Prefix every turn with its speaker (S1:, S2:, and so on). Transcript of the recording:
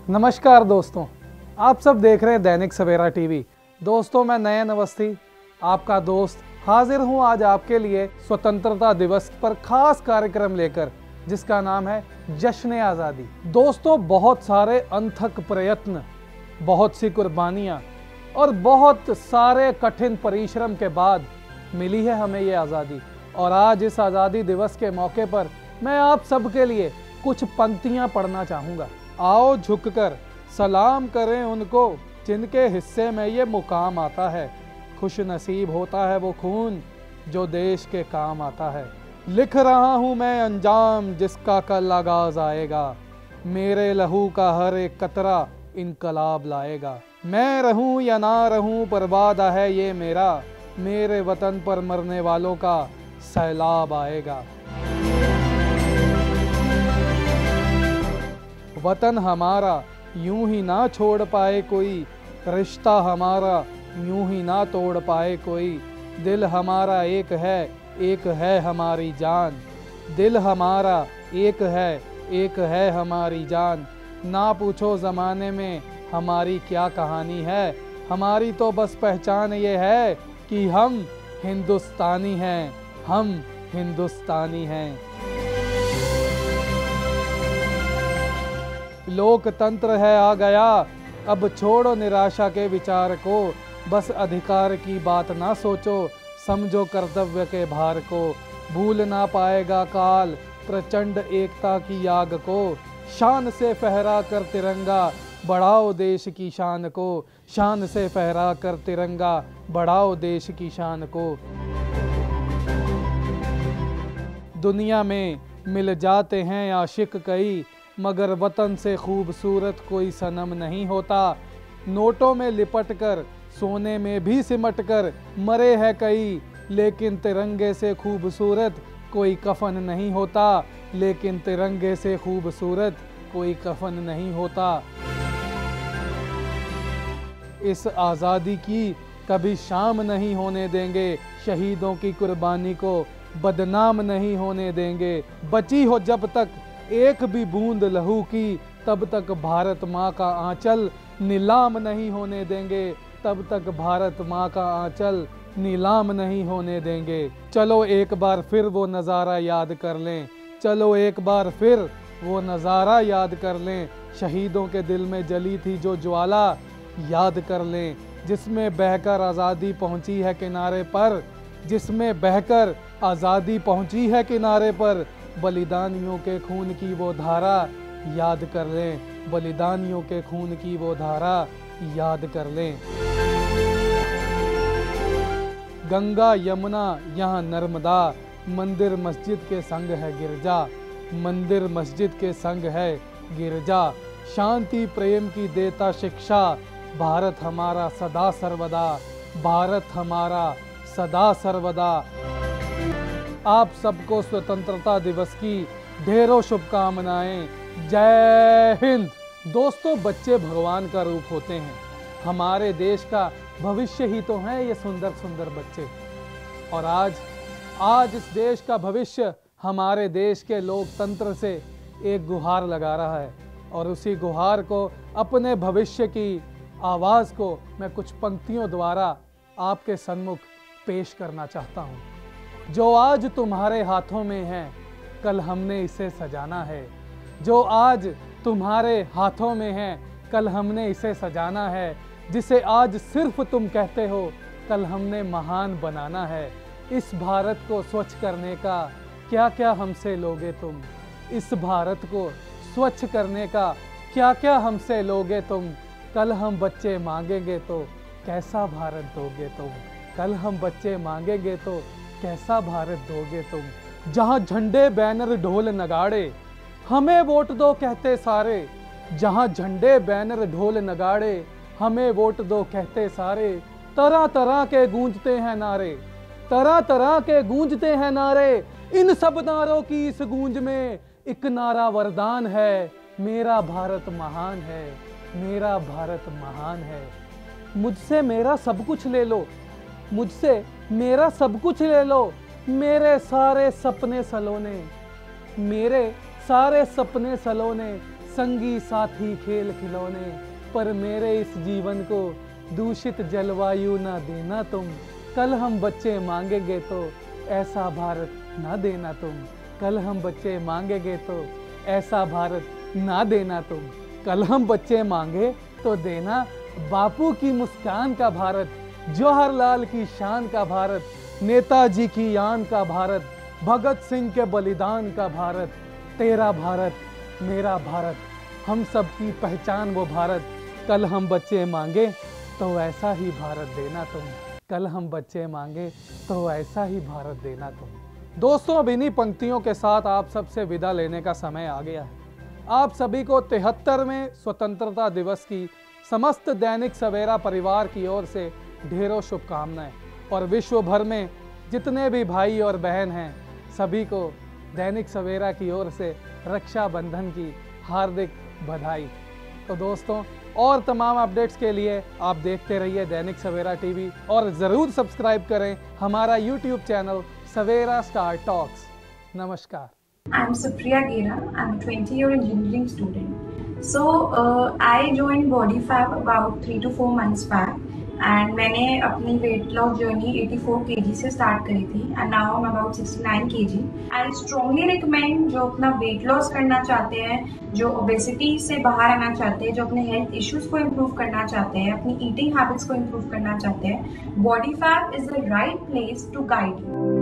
S1: नमस्कार दोस्तों, आप सब देख रहे हैं दैनिक सवेरा टीवी। दोस्तों, मैं नयन अवस्थी आपका दोस्त हाजिर हूं आज आपके लिए स्वतंत्रता दिवस पर खास कार्यक्रम लेकर, जिसका नाम है जश्न आज़ादी। दोस्तों, बहुत सारे अनथक प्रयत्न, बहुत सी कुर्बानियां और बहुत सारे कठिन परिश्रम के बाद मिली है हमें ये आज़ादी। और आज इस आज़ादी दिवस के मौके पर मैं आप सबके लिए कुछ पंक्तियां पढ़ना चाहूँगा। आओ झुककर सलाम करें उनको जिनके हिस्से में ये मुकाम आता है। खुश नसीब होता है वो खून जो देश के काम आता है। लिख रहा हूँ मैं अंजाम जिसका कल आगाज आएगा। मेरे लहू का हर एक कतरा इनकलाब लाएगा। मैं रहूँ या ना रहूँ पर वादा है ये मेरा, मेरे वतन पर मरने वालों का सैलाब आएगा। वतन हमारा यूं ही ना छोड़ पाए कोई, रिश्ता हमारा यूं ही ना तोड़ पाए कोई। दिल हमारा एक है हमारी जान। दिल हमारा एक है हमारी जान। ना पूछो ज़माने में हमारी क्या कहानी है, हमारी तो बस पहचान ये है कि हम हिंदुस्तानी हैं, हम हिंदुस्तानी हैं। लोकतंत्र है आ गया, अब छोड़ो निराशा के विचार को। बस अधिकार की बात ना सोचो, समझो कर्तव्य के भार को। भूल ना पाएगा काल प्रचंड एकता की याग को। शान से फहरा कर तिरंगा बढ़ाओ देश की शान को। शान से फहरा कर तिरंगा बढ़ाओ देश की शान को। दुनिया में मिल जाते हैं आशिक कई, मगर वतन से खूबसूरत कोई सनम नहीं होता। नोटों में लिपट कर सोने में भी सिमट कर मरे हैं कई, लेकिन तिरंगे से खूबसूरत कोई कफन नहीं होता। लेकिन तिरंगे से खूबसूरत कोई कफन नहीं होता। इस आज़ादी की कभी शाम नहीं होने देंगे, शहीदों की कुर्बानी को बदनाम नहीं होने देंगे। बची हो जब तक एक भी बूंद लहू की, तब तक भारत माँ का आंचल नीलाम नहीं होने देंगे। तब तक भारत माँ का आंचल नीलाम नहीं होने देंगे। चलो एक बार फिर वो नज़ारा याद कर लें। चलो एक बार फिर वो नज़ारा याद कर लें। शहीदों के दिल में जली थी जो ज्वाला याद कर लें, जिसमें बहकर आज़ादी पहुँची है किनारे पर। जिसमें बहकर आज़ादी पहुँची है किनारे पर। बलिदानियों के खून की वो धारा याद कर लें। बलिदानियों के खून की वो धारा याद कर लें। गंगा यमुना यहाँ नर्मदा, मंदिर मस्जिद के संग है गिरजा। मंदिर मस्जिद के संग है गिरजा। शांति प्रेम की देता शिक्षा, भारत हमारा सदा सर्वदा। भारत हमारा सदा सर्वदा। आप सबको स्वतंत्रता दिवस की ढेरों शुभकामनाएं। जय हिंद। दोस्तों, बच्चे भगवान का रूप होते हैं। हमारे देश का भविष्य ही तो हैं ये सुंदर सुंदर बच्चे। और आज इस देश का भविष्य हमारे देश के लोकतंत्र से एक गुहार लगा रहा है। और उसी गुहार को, अपने भविष्य की आवाज़ को मैं कुछ पंक्तियों द्वारा आपके सन्मुख पेश करना चाहता हूँ। जो आज तुम्हारे हाथों में है, कल हमने इसे सजाना है। जो आज तुम्हारे हाथों में है, कल हमने इसे सजाना है। जिसे आज सिर्फ तुम कहते हो, कल हमने महान बनाना है। इस भारत को स्वच्छ करने का क्या क्या हमसे लोगे तुम। इस भारत को स्वच्छ करने का क्या क्या हमसे लोगे तुम। कल हम बच्चे मांगेंगे तो कैसा भारत दोगे तुम। कल हम बच्चे मांगेंगे तो कैसा भारत दोगे तुम। जहाँ झंडे बैनर ढोल नगाड़े हमें वोट दो कहते सारे। जहाँ झंडे बैनर ढोल नगाड़े हमें वोट दो कहते सारे। तरह तरह के गूंजते हैं नारे, तरह तरह के गूंजते हैं नारे। इन सब नारों की इस गूंज में एक नारा वरदान है, मेरा भारत महान है, मेरा भारत महान है। मुझसे मेरा सब कुछ ले लो, मुझसे मेरा सब कुछ ले लो। मेरे सारे सपने सलोने, मेरे सारे सपने सलोने। संगी साथी खेल खिलौने, पर मेरे इस जीवन को दूषित जलवायु ना देना तुम। कल हम बच्चे मांगेंगे तो ऐसा भारत ना देना तुम। कल हम बच्चे मांगेंगे तो ऐसा भारत ना देना तुम। कल हम बच्चे मांगे तो देना बापू की मुस्कान का भारत, जवाहरलाल की शान का भारत, नेताजी की यान का भारत, भगत सिंह के बलिदान का भारत। तेरा भारत मेरा भारत, हम सब की पहचान वो भारत। कल हम बच्चे मांगे तो ऐसा ही भारत देना तुम। कल हम बच्चे मांगे तो ऐसा ही भारत देना तुम। दोस्तों, अब इन्हीं पंक्तियों के साथ आप सबसे विदा लेने का समय आ गया है। आप सभी को 73वें स्वतंत्रता दिवस की समस्त दैनिक सवेरा परिवार की ओर से ढेरों शुभकामनाएं, और विश्व भर में जितने भी भाई और बहन हैं सभी को दैनिक सवेरा की ओर से रक्षाबंधन की हार्दिक बधाई। तो दोस्तों, और तमाम अपडेट्स के लिए आप देखते रहिए दैनिक सवेरा टीवी, और ज़रूर सब्सक्राइब करें हमारा YouTube channel Savera star talks. नमस्कार।
S2: I'm Supriya Gera. I'm a 20-year engineering student. So I joined BodyFab about 3 to 4 months back, and मैंने अपनी weight loss journey 84 kg से start करी थी, and now I'm about 69 kg. I strongly recommend जो अपना weight loss करना चाहते हैं, जो obesity से बाहर आना चाहते हैं, जो अपने health issues को improve करना चाहते हैं, अपनी eating habits को improve करना चाहते हैं, BodyFab is the right place to guide you.